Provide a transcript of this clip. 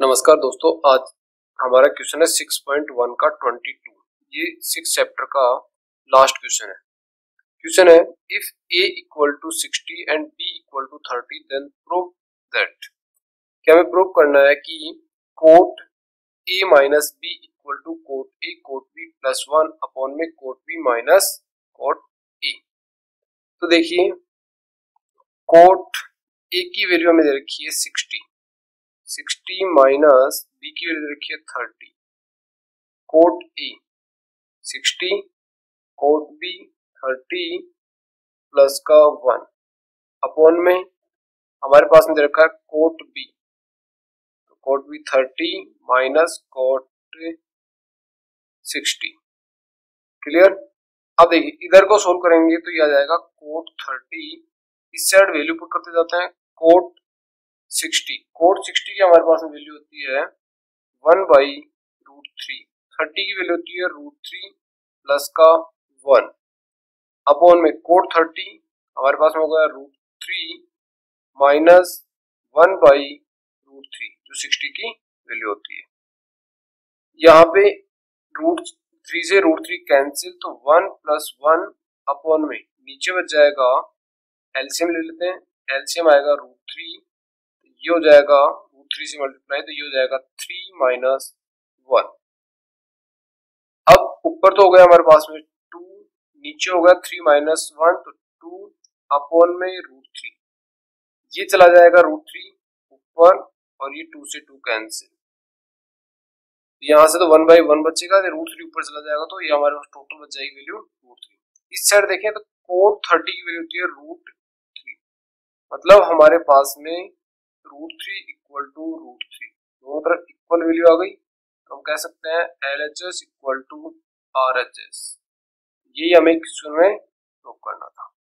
नमस्कार दोस्तों, आज हमारा क्वेश्चन है 6.1 का 22। ये 6 चैप्टर का लास्ट क्वेश्चन है। क्वेश्चन है if a equal to 60 and b equal to 30 then prove that. क्या हमें प्रूव करना है कि cot a minus b equal to cot a cot b plus 1 upon में cot b minus cot a। तो देखिए, कोट a की value हमें दे रखी है 60 माइनस बी की वैल्यू रखी है 30। Cot A 60 cot B 30 plus का 1 अपॉन में हमारे पास में दे रखा है कोट बी, तो cot B 30 minus cot 60। Clear. अब देखिए, इधर को सोल्व करेंगे तो ये आ जाएगा कोट 30, इस साइड वैल्यू पुट करते जाते हैं कोट 60। कोट 60 की हमारे पास में वैल्यू होती है 1/√3। 30 की वैल्यू होती है √3 प्लस का 1 अपॉन में कोट 30 हमारे पास में होगा √3 माइनस 1/√3 जो 60 की वैल्यू होती है। यहाँ पे √3 से √3 कैंसिल, तो 1 प्लस 1 अपॉन में नीचे बच जाएगा, एलसीएम ले लेते हैं, एलसीएम आएगा √3, ये हो जाएगा √3 से मल्टीप्लाई, तो ये हो जाएगा 3 माइनस 1। अब ऊपर तो हो गया हमारे पास में 2, नीचे हो गया 3 माइनस 1, तो 2 अपॉन में √3, ये चला जाएगा √3 ऊपर और ये 2 से 2 कैंसिल, यहाँ से तो 1/1 बचेगा, √3 ऊपर चला जाएगा, तो ये हमारे पास टोटल बच जाएगी वैल्यू √3। इस साइड देखें तो कोट 30 की वैल्यू होती है √3, मतलब हमारे पास में √3 इक्वल टू √3 दोनों तरफ इक्वल वैल्यू आ गई, तो हम कह सकते हैं LHS इक्वल टू RHS। यही हमें क्वेश्चन में प्रूव करना था।